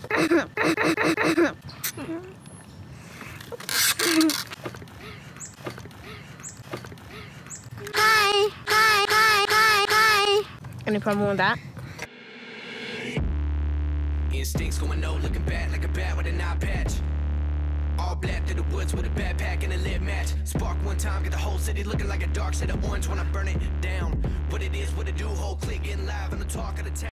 Any problem with that? Instincts going no, looking bad like a bat with an eye patch. All black through the woods with a backpack and a lit match. Spark one time, get the whole city looking like a dark shade of orange when I burn it down. What it is, what it do, whole clique getting live on the talk of the town.